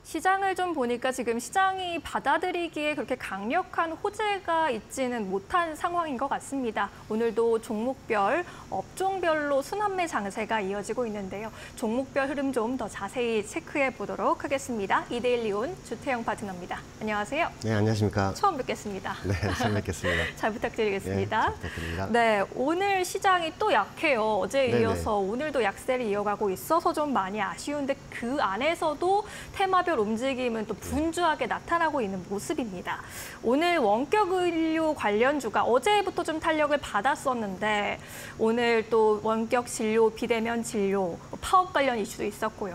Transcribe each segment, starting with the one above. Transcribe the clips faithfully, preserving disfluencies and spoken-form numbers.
시장을 좀 보니까 지금 시장이 받아들이기에 그렇게 강력한 호재가 있지는 못한 상황인 것 같습니다. 오늘도 종목별, 업종별로 순환매 장세가 이어지고 있는데요. 종목별 흐름 좀 더 자세히 체크해 보도록 하겠습니다. 이데일리온 주태영 파트너입니다. 안녕하세요. 네, 안녕하십니까. 처음 뵙겠습니다. 네, 처음 뵙겠습니다. 잘 부탁드리겠습니다. 네, 잘 부탁드립니다. 네, 오늘 시장이 또 약해요. 어제에 네네. 이어서 오늘도 약세를 이어가고 있어서 좀 많이 아쉬운데 그 안에서도 테마별 움직임은 또 분주하게 나타나고 있는 모습입니다. 오늘 원격 의료 관련주가 어제부터 좀 탄력을 받았었는데 오늘 또 원격 진료, 비대면 진료, 파업 관련 이슈도 있었고요.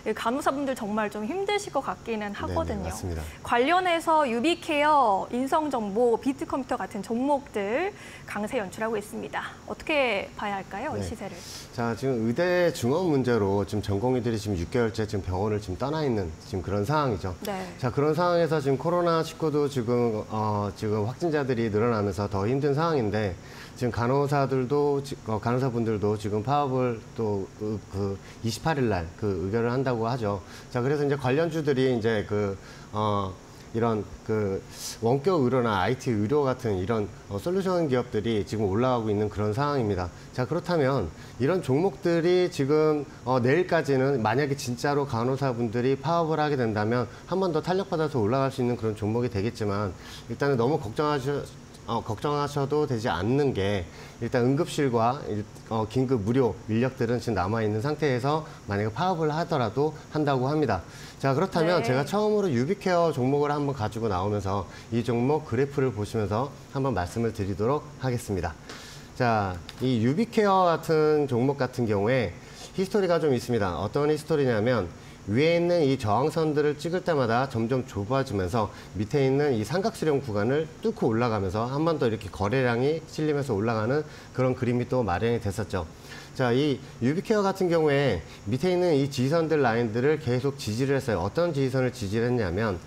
간호사분들 정말 좀 힘드실 것 같기는 하거든요. 네네, 맞습니다. 관련해서 유비케어, 인성정보, 비트컴퓨터 같은 종목들 강세 연출하고 있습니다. 어떻게 봐야 할까요, 이 네. 시세를? 자, 지금 의대 증원 문제로 지금 전공의들이 지금 육 개월째 지금 병원을 지금 떠나 있는 지금 그런 상황이죠. 네. 자, 그런 상황에서 지금 코로나 십구도 지금 어, 지금 확진자들이 늘어나면서 더 힘든 상황인데 지금 간호사들도 어, 간호사분들도 지금 파업을 또 그 이십팔 일 날 그 의결을 한다고 하죠. 자, 그래서 이제 관련주들이 이제 그 어. 이런 그 원격 의료나 아이티 의료 같은 이런 어, 솔루션 기업들이 지금 올라가고 있는 그런 상황입니다. 자, 그렇다면 이런 종목들이 지금 어, 내일까지는 만약에 진짜로 간호사분들이 파업을 하게 된다면 한 번 더 탄력받아서 올라갈 수 있는 그런 종목이 되겠지만 일단은 너무 걱정하셔 어, 걱정하셔도 되지 않는 게 일단 응급실과 어, 긴급 무료 인력들은 지금 남아있는 상태에서 만약에 파업을 하더라도 한다고 합니다. 자, 그렇다면 네. 제가 처음으로 유비케어 종목을 한번 가지고 나오면서 이 종목 그래프를 보시면서 한번 말씀을 드리도록 하겠습니다. 자, 이 유비케어 같은 종목 같은 경우에 히스토리가 좀 있습니다. 어떤 히스토리냐면 위에 있는 이 저항선들을 찍을 때마다 점점 좁아지면서 밑에 있는 이 삼각수렴 구간을 뚫고 올라가면서 한 번 더 이렇게 거래량이 실리면서 올라가는 그런 그림이 또 마련이 됐었죠. 자, 이 유비케어 같은 경우에 밑에 있는 이 지지선들 라인들을 계속 지지를 했어요. 어떤 지지선을 지지를 했냐면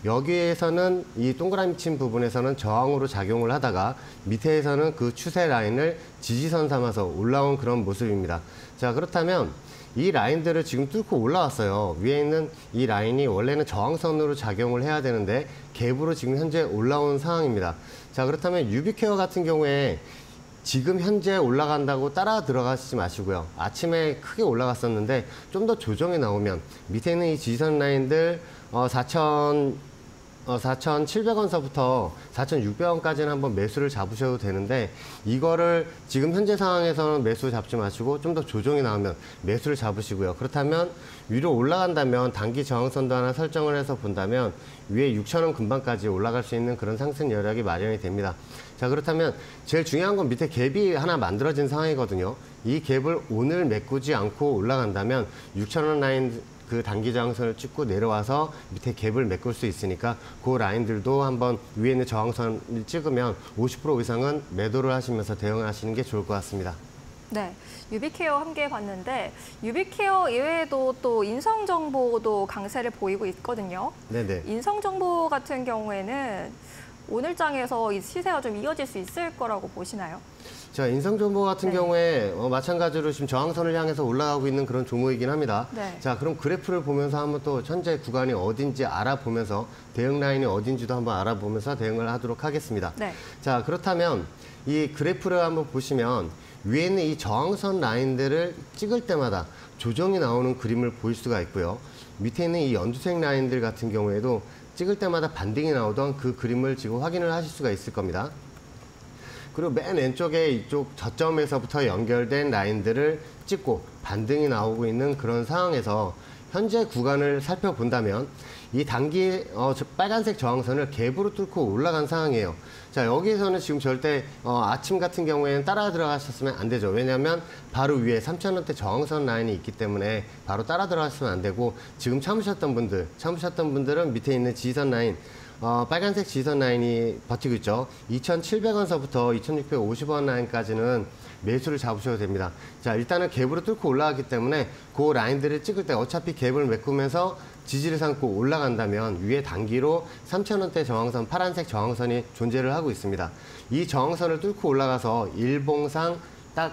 여기에서는 이 동그라미 친 부분에서는 저항으로 작용을 하다가 밑에서는 그 추세 라인을 지지선 삼아서 올라온 그런 모습입니다. 자, 그렇다면 이 라인들을 지금 뚫고 올라왔어요. 위에 있는 이 라인이 원래는 저항선으로 작용을 해야 되는데 갭으로 지금 현재 올라온 상황입니다. 자, 그렇다면 유비케어 같은 경우에 지금 현재 올라간다고 따라 들어가시지 마시고요. 아침에 크게 올라갔었는데 좀 더 조정이 나오면 밑에 있는 이 지지선 라인들 어, 사천 어, 사천칠백 원서부터 사천육백 원까지는 한번 매수를 잡으셔도 되는데 이거를 지금 현재 상황에서는 매수 잡지 마시고 좀 더 조정이 나오면 매수를 잡으시고요. 그렇다면 위로 올라간다면 단기 저항선도 하나 설정을 해서 본다면 위에 육천 원 근방까지 올라갈 수 있는 그런 상승 여력이 마련이 됩니다. 자, 그렇다면 제일 중요한 건 밑에 갭이 하나 만들어진 상황이거든요. 이 갭을 오늘 메꾸지 않고 올라간다면 육천 원 라인 그 단기 저항선을 찍고 내려와서 밑에 갭을 메꿀 수 있으니까 그 라인들도 한번 위에 있는 저항선을 찍으면 오십 퍼센트 이상은 매도를 하시면서 대응을 하시는 게 좋을 것 같습니다. 네, 유비케어 함께 봤는데 유비케어 이외에도 또 인성정보도 강세를 보이고 있거든요. 네네. 인성정보 같은 경우에는 오늘 장에서 이 시세가 좀 이어질 수 있을 거라고 보시나요? 자, 인성정보 같은 네. 경우에 어, 마찬가지로 지금 저항선을 향해서 올라가고 있는 그런 종목이긴 합니다. 네. 자, 그럼 그래프를 보면서 한번 또 현재 구간이 어딘지 알아보면서 대응 라인이 어딘지도 한번 알아보면서 대응을 하도록 하겠습니다. 네. 자, 그렇다면 이 그래프를 한번 보시면 위에 있는 이 저항선 라인들을 찍을 때마다 조정이 나오는 그림을 보일 수가 있고요. 밑에 있는 이 연두색 라인들 같은 경우에도 찍을 때마다 반등이 나오던 그 그림을 지금 확인을 하실 수가 있을 겁니다. 그리고 맨 왼쪽에 이쪽 저점에서부터 연결된 라인들을 찍고 반등이 나오고 있는 그런 상황에서 현재 구간을 살펴본다면 이 단기 어, 빨간색 저항선을 갭으로 뚫고 올라간 상황이에요. 자, 여기에서는 지금 절대 어, 아침 같은 경우에는 따라 들어가셨으면 안 되죠. 왜냐하면 바로 위에 삼천 원대 저항선 라인이 있기 때문에 바로 따라 들어가시면 안 되고 지금 참으셨던 분들, 참으셨던 분들은 밑에 있는 지지선 라인 어, 빨간색 지지선 라인이 버티고 있죠. 이천칠백 원서부터 이천육백오십 원 라인까지는 매수를 잡으셔도 됩니다. 자, 일단은 갭으로 뚫고 올라갔기 때문에 그 라인들을 찍을 때 어차피 갭을 메꾸면서 지지를 삼고 올라간다면 위에 단기로 삼천 원대 저항선, 파란색 저항선이 존재를 하고 있습니다. 이 저항선을 뚫고 올라가서 일봉상 딱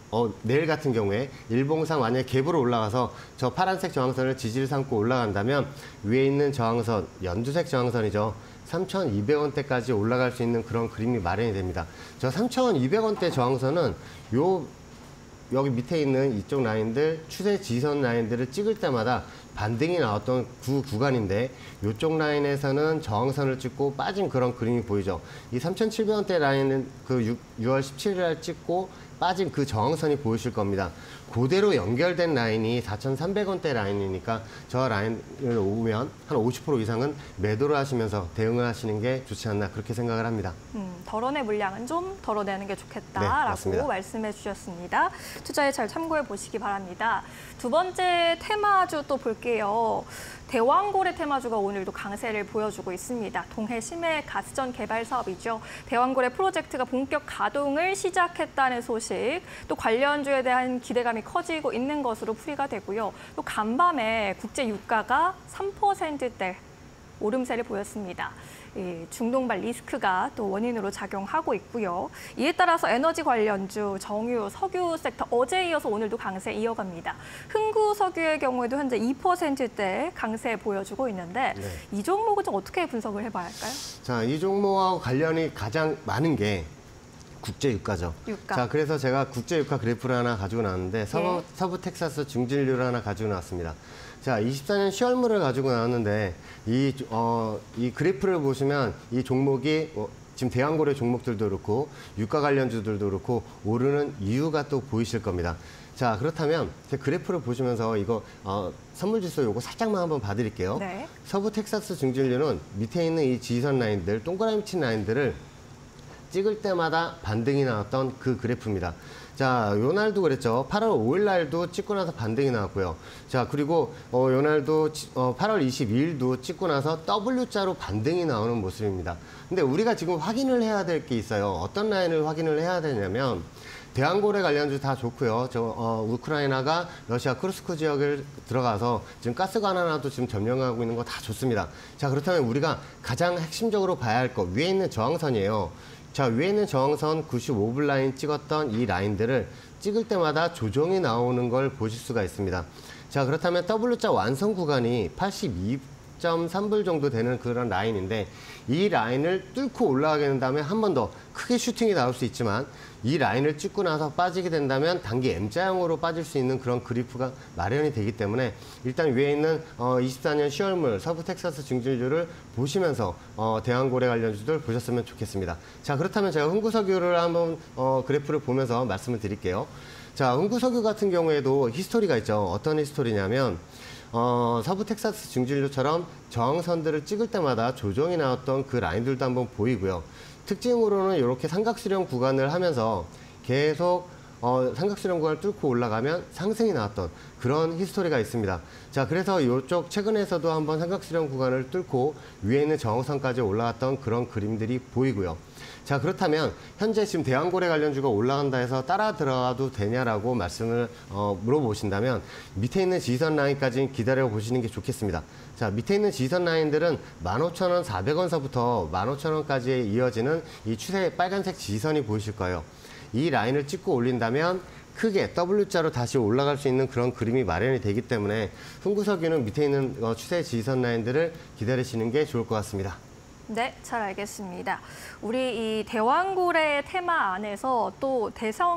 어, 내일 같은 경우에 일봉상 만약에 갭으로 올라가서 저 파란색 저항선을 지지를 삼고 올라간다면 위에 있는 저항선, 연두색 저항선이죠. 삼천이백 원대까지 올라갈 수 있는 그런 그림이 마련이 됩니다. 저 삼천이백 원대 저항선은 요 여기 밑에 있는 이쪽 라인들, 추세 지선 라인들을 찍을 때마다 반등이 나왔던 구 구간인데 이쪽 라인에서는 저항선을 찍고 빠진 그런 그림이 보이죠. 이 삼천칠백 원대 라인은 그 유월 십칠일 날 찍고 빠진 그 저항선이 보이실 겁니다. 그대로 연결된 라인이 사천삼백 원대 라인이니까 저 라인을 오면 한 오십 퍼센트 이상은 매도를 하시면서 대응을 하시는 게 좋지 않나 그렇게 생각을 합니다. 음, 덜어내 물량은 좀 덜어내는 게 좋겠다라고 네, 말씀해 주셨습니다. 투자에 잘 참고해 보시기 바랍니다. 두 번째 테마주 또 볼게요. 대왕고래 테마주가 오늘도 강세를 보여주고 있습니다. 동해 심해 가스전 개발 사업이죠. 대왕고래 프로젝트가 본격 가동을 시작했다는 소식, 또 관련주에 대한 기대감이 커지고 있는 것으로 풀이가 되고요. 또 간밤에 국제 유가가 삼 퍼센트대 오름세를 보였습니다. 이 중동발 리스크가 또 원인으로 작용하고 있고요. 이에 따라서 에너지 관련주, 정유, 석유 섹터 어제에 이어서 오늘도 강세 이어갑니다. 흥구석유의 경우에도 현재 이 퍼센트대 강세 보여주고 있는데 네. 이 종목은 좀 어떻게 분석을 해봐야 할까요? 자, 이 종목하고 관련이 가장 많은 게 국제 유가죠. 유가. 자, 그래서 제가 국제 유가 그래프를 하나 가지고 나왔는데 서부, 네. 서부 텍사스 중진류를 하나 가지고 나왔습니다. 자, 이십사 년 시월물을 가지고 나왔는데 이, 어, 이 그래프를 보시면 이 종목이 어, 지금 대왕고래 종목들도 그렇고 유가 관련주들도 그렇고 오르는 이유가 또 보이실 겁니다. 자, 그렇다면 제 그래프를 보시면서 이거 어, 선물지수 요거 살짝만 한번 봐드릴게요. 네. 서부 텍사스 중진류는 밑에 있는 이 지선 라인들, 동그라미 친 라인들을 찍을 때마다 반등이 나왔던 그 그래프입니다. 자, 요날도 그랬죠. 팔월 오일 날도 찍고 나서 반등이 나왔고요. 자, 그리고 어, 요날도 어, 팔월 이십이일도 찍고 나서 W자로 반등이 나오는 모습입니다. 근데 우리가 지금 확인을 해야 될 게 있어요. 어떤 라인을 확인을 해야 되냐면 대왕고래 관련주 다 좋고요. 저 어, 우크라이나가 러시아 쿠르스크 지역을 들어가서 지금 가스관 하나도 지금 점령하고 있는 거 다 좋습니다. 자, 그렇다면 우리가 가장 핵심적으로 봐야 할 거 위에 있는 저항선이에요. 자, 위에 있는 저항선 구십오 불 라인 찍었던 이 라인들을 찍을 때마다 조정이 나오는 걸 보실 수가 있습니다. 자, 그렇다면 W자 완성 구간이 팔십이 점 삼 불 정도 되는 그런 라인인데 이 라인을 뚫고 올라가게 된다면 한 번 더 크게 슈팅이 나올 수 있지만 이 라인을 찍고 나서 빠지게 된다면 단기 M자형으로 빠질 수 있는 그런 그래프가 마련이 되기 때문에 일단 위에 있는 어, 이십사 년 시월물 서부 텍사스 중진주를 보시면서 어, 대왕고래 관련주들 보셨으면 좋겠습니다. 자, 그렇다면 제가 흥구석유를 한번 어, 그래프를 보면서 말씀을 드릴게요. 자, 흥구석유 같은 경우에도 히스토리가 있죠. 어떤 히스토리냐면 어, 서부 텍사스 중진류처럼 저항선들을 찍을 때마다 조정이 나왔던 그 라인들도 한번 보이고요. 특징으로는 이렇게 삼각수렴 구간을 하면서 계속 어, 삼각수렴 구간을 뚫고 올라가면 상승이 나왔던 그런 히스토리가 있습니다. 자, 그래서 이쪽 최근에서도 한번 삼각수렴 구간을 뚫고 위에 있는 저항선까지 올라갔던 그런 그림들이 보이고요. 자, 그렇다면 현재 지금 대왕고래 관련주가 올라간다 해서 따라 들어가도 되냐라고 말씀을 어, 물어보신다면 밑에 있는 지선 라인까지 기다려 보시는 게 좋겠습니다. 자, 밑에 있는 지선 라인들은 만 오천 원 사백 원서부터 만 오천 원까지 이어지는 이 추세 빨간색 지선이 보이실 거예요. 이 라인을 찍고 올린다면 크게 W자로 다시 올라갈 수 있는 그런 그림이 마련이 되기 때문에 흥구석유는 밑에 있는 어, 추세 지선 라인들을 기다리시는 게 좋을 것 같습니다. 네, 잘 알겠습니다. 우리 이 대왕고래 테마 안에서 또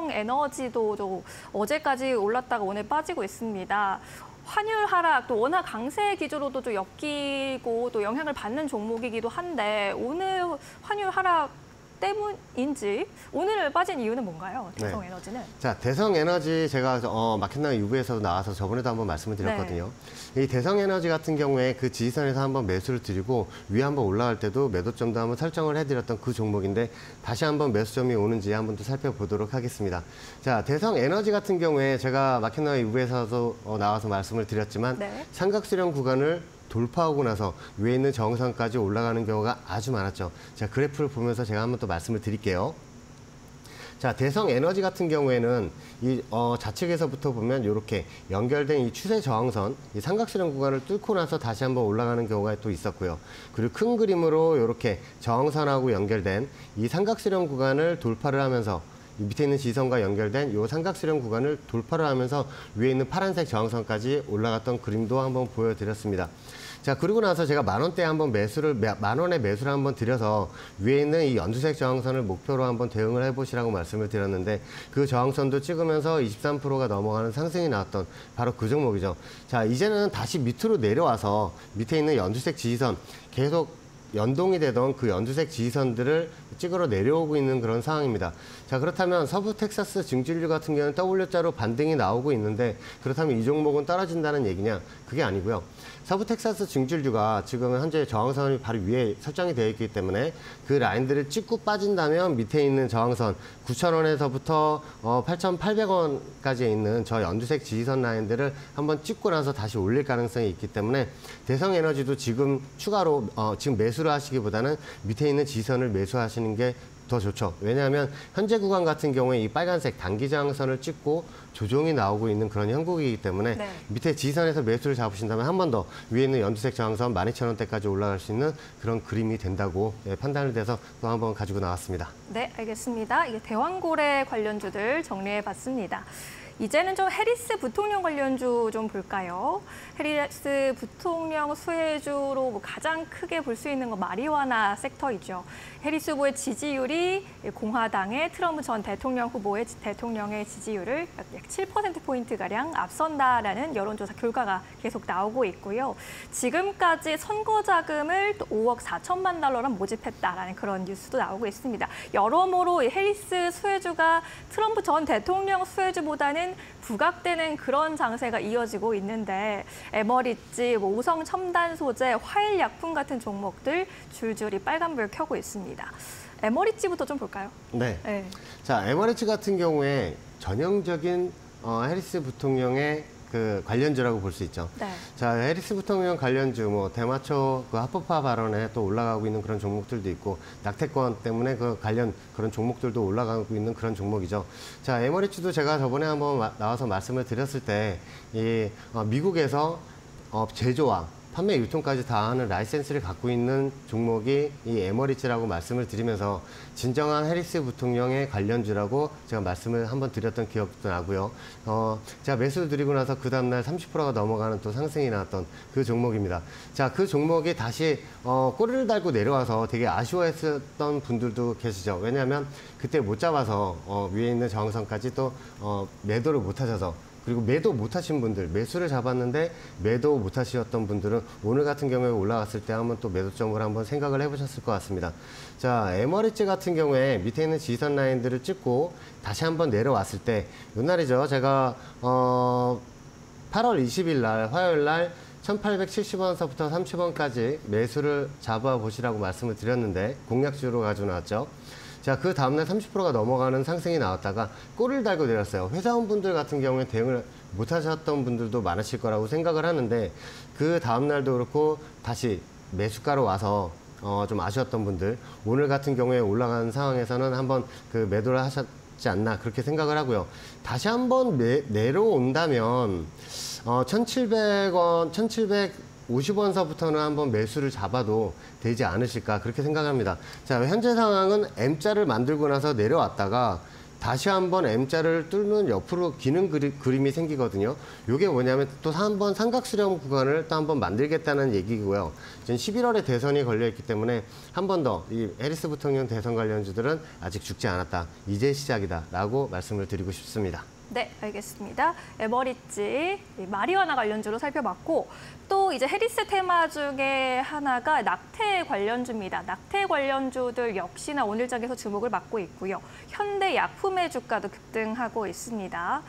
대성에너지도 좀 어제까지 올랐다가 오늘 빠지고 있습니다. 환율 하락, 또 워낙 강세 기조로도 좀 엮이고 또 영향을 받는 종목이기도 한데 오늘 환율 하락 때문인지 오늘 빠진 이유는 뭔가요? 대성에너지는? 네. 자, 대성에너지 제가 어, 마켓나가 유부에서도 나와서 저번에도 한번 말씀을 드렸거든요. 네. 이 대성에너지 같은 경우에 그 지지선에서 한번 매수를 드리고 위에 한번 올라갈 때도 매도점도 한번 설정을 해드렸던 그 종목인데 다시 한번 매수점이 오는지 한번 또 살펴보도록 하겠습니다. 자, 대성에너지 같은 경우에 제가 마켓나가 유부에서도 어, 나와서 말씀을 드렸지만 네. 삼각수렴 구간을 돌파하고 나서 위에 있는 정상까지 올라가는 경우가 아주 많았죠. 자, 그래프를 보면서 제가 한번 또 말씀을 드릴게요. 자, 대성에너지 같은 경우에는 이 어, 좌측에서부터 보면 이렇게 연결된 이 추세 저항선, 이 삼각수렴 구간을 뚫고 나서 다시 한번 올라가는 경우가 또 있었고요. 그리고 큰 그림으로 이렇게 저항선하고 연결된 이 삼각수렴 구간을 돌파를 하면서 밑에 있는 지선과 연결된 이 삼각수렴 구간을 돌파를 하면서 위에 있는 파란색 저항선까지 올라갔던 그림도 한번 보여드렸습니다. 자, 그리고 나서 제가 만 원대에 한번 매수를, 만 원에 매수를 한번 드려서 위에 있는 이 연두색 저항선을 목표로 한번 대응을 해보시라고 말씀을 드렸는데 그 저항선도 찍으면서 이십삼 퍼센트가 넘어가는 상승이 나왔던 바로 그 종목이죠. 자, 이제는 다시 밑으로 내려와서 밑에 있는 연두색 지지선 계속 연동이 되던 그 연두색 지지선들을 찍으러 내려오고 있는 그런 상황입니다. 자, 그렇다면 서부 텍사스 증시율 같은 경우는 더블유자로 반등이 나오고 있는데 그렇다면 이 종목은 떨어진다는 얘기냐? 그게 아니고요. 서부 텍사스 증시율가 지금 현재 저항선이 바로 위에 설정이 되어 있기 때문에 그 라인들을 찍고 빠진다면 밑에 있는 저항선 구천 원에서부터 어, 팔천팔백 원까지 있는 저 연두색 지지선 라인들을 한번 찍고 나서 다시 올릴 가능성이 있기 때문에 대성에너지도 지금 추가로 어, 지금 매수를 하시기보다는 밑에 있는 지지선을 매수하시는 게 더 좋죠. 왜냐하면 현재 구간 같은 경우에 이 빨간색 단기 저항선을 찍고 조정이 나오고 있는 그런 형국이기 때문에 네. 밑에 지지선에서 매수를 잡으신다면 한 번 더 위에 있는 연두색 저항선 만 이천 원대까지 올라갈 수 있는 그런 그림이 된다고 예, 판단을 돼서 또 한 번 가지고 나왔습니다. 네, 알겠습니다. 이게 대왕고래 관련주들 정리해봤습니다. 이제는 좀 해리스 부통령 관련주 좀 볼까요? 해리스 부통령 수혜주로 뭐 가장 크게 볼 수 있는 건 마리화나 섹터이죠. 해리스 후보의 지지율이 공화당의 트럼프 전 대통령 후보의 대통령의 지지율을 약 칠 퍼센트 포인트가량 앞선다라는 여론조사 결과가 계속 나오고 있고요. 지금까지 선거 자금을 또 오억 사천만 달러를 모집했다라는 그런 뉴스도 나오고 있습니다. 여러모로 해리스 수혜주가 트럼프 전 대통령 수혜주보다는 부각되는 그런 장세가 이어지고 있는데 에머리지, 뭐 우성 첨단 소재, 화일 약품 같은 종목들 줄줄이 빨간불 켜고 있습니다. 에머리지부터 좀 볼까요? 네. 네. 자, 에머리지 같은 경우에 전형적인 어, 해리스 부통령의 그 관련주라고 볼 수 있죠. 네. 자, 해리스 부통령 관련주, 뭐 대마초 그 합법화 발언에 또 올라가고 있는 그런 종목들도 있고 낙태권 때문에 그 관련 그런 종목들도 올라가고 있는 그런 종목이죠. 자, 에머리츠도 제가 저번에 한번 마, 나와서 말씀을 드렸을 때 이 어, 미국에서 어, 제조와 판매 유통까지 다 하는 라이센스를 갖고 있는 종목이 이 에머리츠라고 말씀을 드리면서 진정한 해리스 부통령의 관련주라고 제가 말씀을 한번 드렸던 기억도 나고요. 어, 제가 매수 드리고 나서 그 다음날 삼십 퍼센트가 넘어가는 또 상승이 나왔던 그 종목입니다. 자, 그 종목이 다시 어, 꼬리를 달고 내려와서 되게 아쉬워했었던 분들도 계시죠. 왜냐하면 그때 못 잡아서 어, 위에 있는 저항선까지 또 어, 매도를 못 하셔서 그리고 매도 못하신 분들, 매수를 잡았는데 매도 못하셨던 분들은 오늘 같은 경우에 올라갔을 때 한번 또 매도점을 한번 생각을 해보셨을 것 같습니다. 자, 에머리지 같은 경우에 밑에 있는 지지선 라인들을 찍고 다시 한번 내려왔을 때 이날이죠. 제가 어, 팔월 이십일 날 화요일 날 천팔백칠십 원서부터 삼십 원까지 매수를 잡아보시라고 말씀을 드렸는데 공략주로 가지고 나왔죠. 자, 그 다음날 삼십 퍼센트가 넘어가는 상승이 나왔다가 꼬리를 달고 내렸어요. 회사원분들 같은 경우에 대응을 못 하셨던 분들도 많으실 거라고 생각을 하는데 그 다음날도 그렇고 다시 매수가로 와서 어, 좀 아쉬웠던 분들 오늘 같은 경우에 올라간 상황에서는 한번 그 매도를 하셨지 않나 그렇게 생각을 하고요. 다시 한번 매, 내려온다면 어, 천칠백 원, 천칠백오십 원서부터는 한번 매수를 잡아도 되지 않으실까 그렇게 생각합니다. 자, 현재 상황은 M자를 만들고 나서 내려왔다가 다시 한번 M자를 뚫는 옆으로 기는 그리, 그림이 생기거든요. 이게 뭐냐면 또 한 번 삼각수렴 구간을 또 한번 만들겠다는 얘기고요. 지금 십일월에 대선이 걸려있기 때문에 한 번 더 이 해리스 부통령 대선 관련주들은 아직 죽지 않았다. 이제 시작이다 라고 말씀을 드리고 싶습니다. 네, 알겠습니다. 에머리지, 마리화나 관련주로 살펴봤고 또 이제 해리스 테마 중에 하나가 낙태 관련주입니다. 낙태 관련주들 역시나 오늘 장에서 주목을 받고 있고요. 현대약품의 주가도 급등하고 있습니다.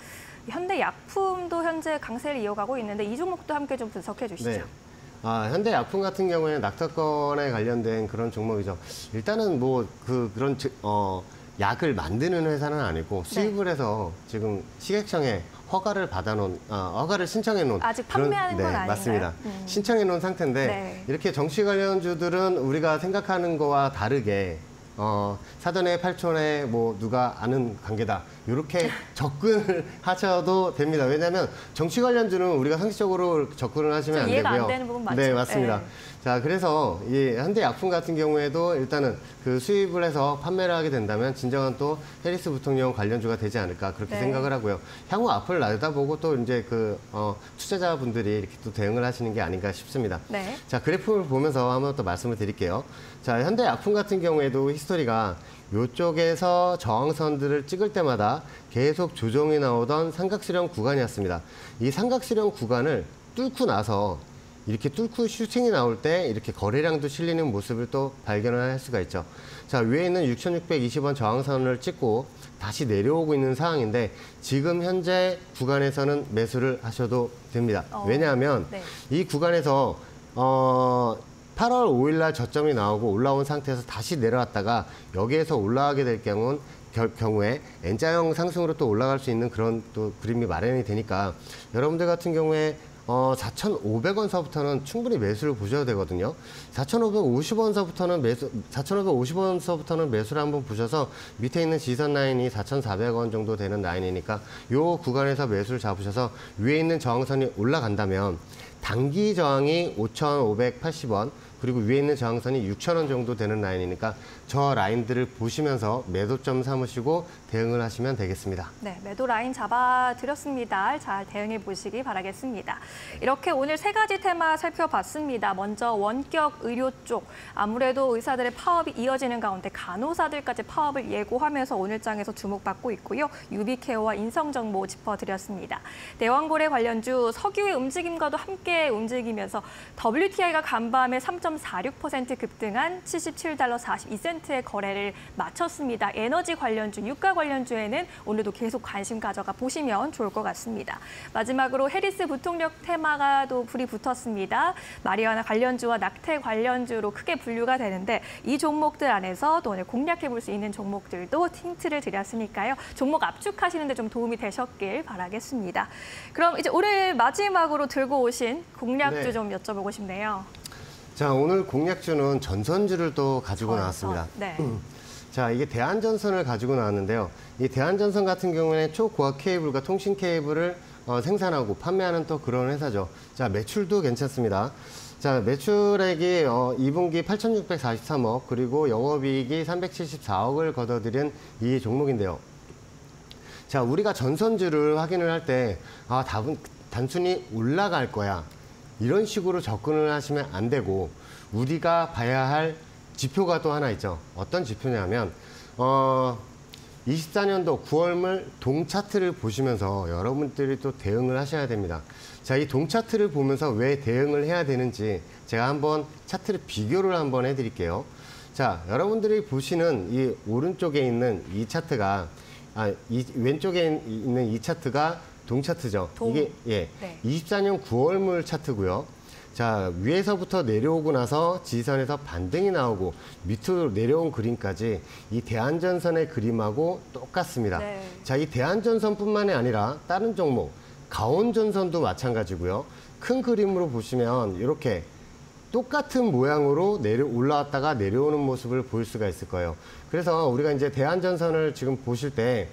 현대약품도 현재 강세를 이어가고 있는데 이 종목도 함께 좀 분석해 주시죠. 네. 아, 현대약품 같은 경우에는 낙태권에 관련된 그런 종목이죠. 일단은 뭐 그 그런 어. 약을 만드는 회사는 아니고 수입을 네. 해서 지금 식약청에 허가를 받아놓은, 어, 허가를 신청해놓은 아직 판매하는 그런, 건 네, 아닌가요? 맞습니다. 음. 신청해놓은 상태인데 네. 이렇게 정치 관련주들은 우리가 생각하는 거와 다르게 어, 사돈의 팔촌의 뭐 누가 아는 관계다 이렇게 접근을 하셔도 됩니다. 왜냐하면 정치 관련주는 우리가 상식적으로 접근을 하시면 안 이해가 되고요. 안 되는 부분 맞죠? 네, 맞습니다. 네. 자, 그래서 이 현대약품 같은 경우에도 일단은 그 수입을 해서 판매를 하게 된다면 진정한 또 해리스 부통령 관련주가 되지 않을까 그렇게 네. 생각을 하고요. 향후 앞을 내다보고 또 이제 그 어, 투자자분들이 이렇게 또 대응을 하시는 게 아닌가 싶습니다. 네. 자, 그래프를 보면서 한번 또 말씀을 드릴게요. 자, 현대약품 같은 경우에도 히스토리가 이쪽에서 저항선들을 찍을 때마다 계속 조정이 나오던 삼각수렴 구간이었습니다. 이 삼각수렴 구간을 뚫고 나서 이렇게 뚫고 슈팅이 나올 때 이렇게 거래량도 실리는 모습을 또 발견을 할 수가 있죠. 자, 위에 있는 육천육백이십 원 저항선을 찍고 다시 내려오고 있는 상황인데 지금 현재 구간에서는 매수를 하셔도 됩니다. 어, 왜냐하면 네. 이 구간에서 어, 팔월 오일 날 저점이 나오고 올라온 상태에서 다시 내려왔다가 여기에서 올라가게 될 경우는 결, 경우에 N자형 상승으로 또 올라갈 수 있는 그런 또 그림이 마련이 되니까 여러분들 같은 경우에 어, 사천오백 원서부터는 충분히 매수를 보셔야 되거든요. 사천오백오십 원서부터는 매수, 사천오백오십 원서부터는 매수를 한번 보셔서 밑에 있는 지선 라인이 사천사백 원 정도 되는 라인이니까 이 구간에서 매수를 잡으셔서 위에 있는 저항선이 올라간다면 단기 저항이 오천오백팔십 원 그리고 위에 있는 저항선이 육천 원 정도 되는 라인이니까 저 라인들을 보시면서 매도점 삼으시고 대응을 하시면 되겠습니다. 네, 매도 라인 잡아드렸습니다. 잘 대응해 보시기 바라겠습니다. 이렇게 오늘 세 가지 테마 살펴봤습니다. 먼저 원격 의료 쪽, 아무래도 의사들의 파업이 이어지는 가운데 간호사들까지 파업을 예고하면서 오늘장에서 주목받고 있고요. 유비케어와 인성정보 짚어드렸습니다. 대왕고래 관련주 석유의 움직임과도 함께 움직이면서 더블유티아이가 간밤에 삼 점 사육 퍼센트 급등한 칠십칠 달러 사십이 센트의 거래를 마쳤습니다. 에너지 관련주, 유가 관련주에는 오늘도 계속 관심 가져가 보시면 좋을 것 같습니다. 마지막으로 해리스 부통령 테마가 또 불이 붙었습니다. 마리아나 관련주와 낙태 관련주로 크게 분류가 되는데 이 종목들 안에서 또 오늘 공략해 볼 수 있는 종목들도 힌트를 드렸으니까요. 종목 압축하시는 데 좀 도움이 되셨길 바라겠습니다. 그럼 이제 오늘 마지막으로 들고 오신 공략주 네. 좀 여쭤보고 싶네요. 자, 오늘 공략주는 전선주를 또 가지고 전선, 나왔습니다. 네. 자, 이게 대한전선을 가지고 나왔는데요. 이 대한전선 같은 경우에는 초고압 케이블과 통신 케이블을 어, 생산하고 판매하는 또 그런 회사죠. 자, 매출도 괜찮습니다. 자, 매출액이 어, 이 분기 팔천육백사십삼 억 그리고 영업이익이 삼백칠십사 억을 거둬들인 이 종목인데요. 자, 우리가 전선주를 확인을 할 때 아, 답은 단순히 올라갈 거야. 이런 식으로 접근을 하시면 안 되고 우리가 봐야 할 지표가 또 하나 있죠. 어떤 지표냐면 어, 이십사 년도 구월물 동차트를 보시면서 여러분들이 또 대응을 하셔야 됩니다. 자, 이 동차트를 보면서 왜 대응을 해야 되는지 제가 한번 차트를 비교를 한번 해드릴게요. 자, 여러분들이 보시는 이 오른쪽에 있는 이 차트가 아, 이 왼쪽에 있는 이 차트가 동차트죠. 동. 이게 예, 네. 이십사 년 구월물 차트고요. 자, 위에서부터 내려오고 나서 지선에서 반등이 나오고 밑으로 내려온 그림까지 이 대한전선의 그림하고 똑같습니다. 네. 자, 이 대한전선뿐만이 아니라 다른 종목 가온전선도 마찬가지고요. 큰 그림으로 보시면 이렇게 똑같은 모양으로 내려 올라왔다가 내려오는 모습을 볼 수가 있을 거예요. 그래서 우리가 이제 대한전선을 지금 보실 때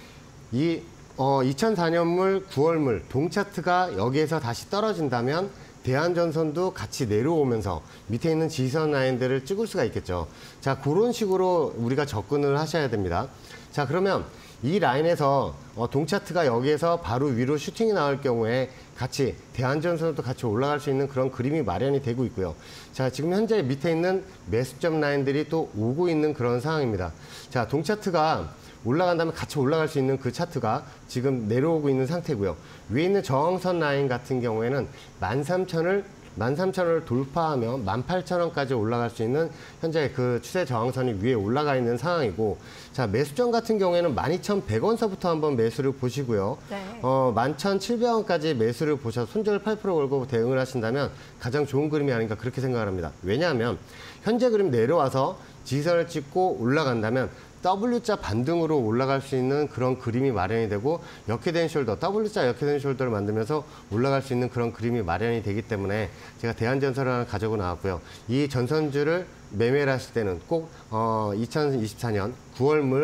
이 어, 이천사 년물 구월물 동차트가 여기에서 다시 떨어진다면 대한전선도 같이 내려오면서 밑에 있는 지선 라인들을 찍을 수가 있겠죠. 자, 그런 식으로 우리가 접근을 하셔야 됩니다. 자, 그러면 이 라인에서 어, 동차트가 여기에서 바로 위로 슈팅이 나올 경우에 같이 대한전선도 같이 올라갈 수 있는 그런 그림이 마련이 되고 있고요. 자, 지금 현재 밑에 있는 매수점 라인들이 또 오고 있는 그런 상황입니다. 자, 동차트가 올라간다면 같이 올라갈 수 있는 그 차트가 지금 내려오고 있는 상태고요. 위에 있는 저항선 라인 같은 경우에는 만 삼천을 만 삼천 원을 돌파하며 만 팔천 원까지 올라갈 수 있는 현재 그 추세 저항선이 위에 올라가 있는 상황이고, 자, 매수점 같은 경우에는 만 이천백 원서부터 한번 매수를 보시고요. 네. 어, 만 천칠백 원까지 매수를 보셔서 손절 팔 퍼센트 걸고 대응을 하신다면 가장 좋은 그림이 아닌가 그렇게 생각을 합니다. 왜냐하면 현재 그림 내려와서 지선을 찍고 올라간다면 W자 반등으로 올라갈 수 있는 그런 그림이 마련이 되고 역회된 숄더, W자 역회된 숄더를 만들면서 올라갈 수 있는 그런 그림이 마련이 되기 때문에 제가 대한전선을 하나 가지고 나왔고요. 이 전선주를 매매를 하실 때는 꼭 어, 이천이십사 년 구월물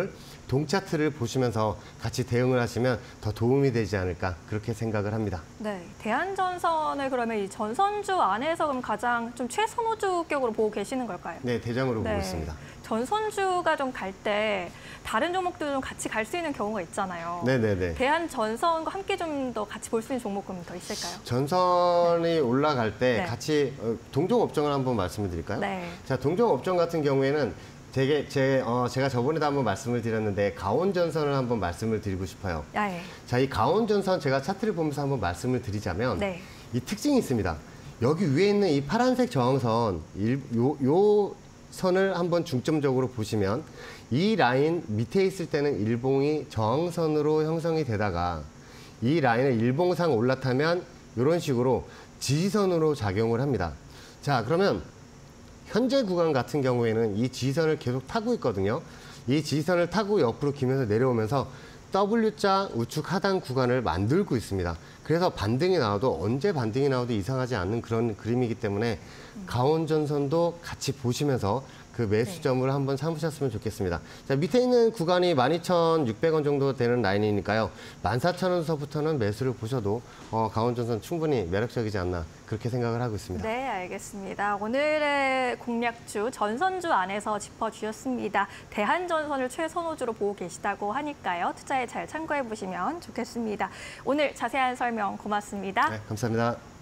동차트를 보시면서 같이 대응을 하시면 더 도움이 되지 않을까 그렇게 생각을 합니다. 네, 대한전선을 그러면 이 전선주 안에서 그럼 가장 좀 최선호주격으로 보고 계시는 걸까요? 네, 대장으로 네. 보고 있습니다. 전선주가 좀 갈 때 다른 종목들도 좀 같이 갈 수 있는 경우가 있잖아요. 네네네. 대한전선과 함께 좀 더 같이 볼 수 있는 종목은 더 있을까요? 전선이 올라갈 때 네. 같이 어, 동종 업종을 한번 말씀을 드릴까요? 네. 자, 동종 업종 같은 경우에는 되게 제, 어, 제가 저번에도 한번 말씀을 드렸는데 가온전선을 한번 말씀을 드리고 싶어요. 아, 예. 자, 이 가온전선 제가 차트를 보면서 한번 말씀을 드리자면 네. 이 특징이 있습니다. 여기 위에 있는 이 파란색 저항선, 일, 요, 요 선을 한번 중점적으로 보시면 이 라인 밑에 있을 때는 일봉이 저항선으로 형성이 되다가 이 라인을 일봉상 올라타면 이런 식으로 지지선으로 작용을 합니다. 자, 그러면 현재 구간 같은 경우에는 이 지지선을 계속 타고 있거든요. 이 지지선을 타고 옆으로 기면서 내려오면서 W자 우측 하단 구간을 만들고 있습니다. 그래서 반등이 나와도 언제 반등이 나와도 이상하지 않는 그런 그림이기 때문에 가온전선도 같이 보시면서 그 매수점을 한번 삼으셨으면 좋겠습니다. 자, 밑에 있는 구간이 만 이천육백 원 정도 되는 라인이니까요. 만 사천 원서부터는 매수를 보셔도 어, 가온전선 충분히 매력적이지 않나 그렇게 생각을 하고 있습니다. 네, 알겠습니다. 오늘의 공략주 전선주 안에서 짚어주셨습니다. 대한전선을 최선호주로 보고 계시다고 하니까요. 투자에 잘 참고해 보시면 좋겠습니다. 오늘 자세한 설명 고맙습니다. 네, 감사합니다.